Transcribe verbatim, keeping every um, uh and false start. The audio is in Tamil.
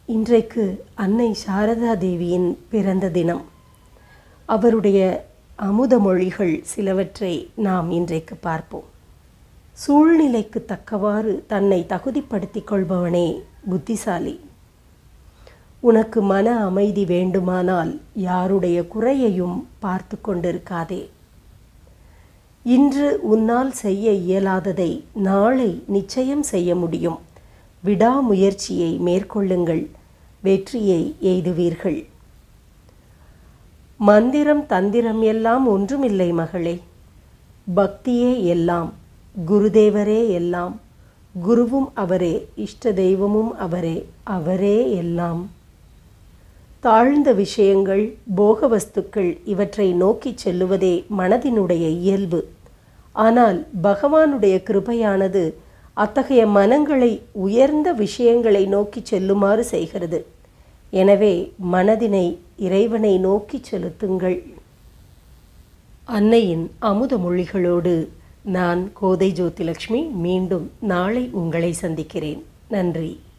இன்றைக்கு அன்னை சாரதா தேவியின் பிறந்த தினம். அவருடைய அமுத மொழிகள் சிலவற்றை நாம் இன்றைக்கு பார்ப்போம். சூழ்நிலைக்கு தக்கவாறு தன்னை தகுதிப்படுத்திக் கொள்பவனே புத்திசாலி. உனக்கு மன அமைதி வேண்டுமானால் யாருடைய குறையையும் பார்த்து கொண்டிருக்காதே. இன்று உன்னால் செய்ய இயலாததை நாளை நிச்சயம் செய்ய முடியும். விடாமுயற்சியை மேற்கொள்ளுங்கள், வெற்றியை எய்துவீர்கள். மந்திரம் தந்திரம் எல்லாம் ஒன்றுமில்லை மகளே. பக்தியே எல்லாம், குருதேவரே எல்லாம். குருவும் அவரே, இஷ்ட தெய்வமும் அவரே, அவரே எல்லாம். தாழ்ந்த விஷயங்கள், போக வஸ்துக்கள் இவற்றை நோக்கி செல்லுவதே மனதினுடைய இயல்பு. ஆனால் பகவானுடைய கிருபையானது அத்தகைய மனங்களை உயர்ந்த விஷயங்களை நோக்கி செல்லுமாறு செய்கிறது. எனவே மனதினை இறைவனை நோக்கி செலுத்துங்கள். அன்னையின் அமுத மொழிகளோடு நான் கோதை ஜோதிலட்சுமி மீண்டும் நாளை உங்களை சந்திக்கிறேன். நன்றி.